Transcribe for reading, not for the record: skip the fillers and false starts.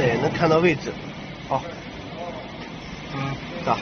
对，能看到位置。好，走。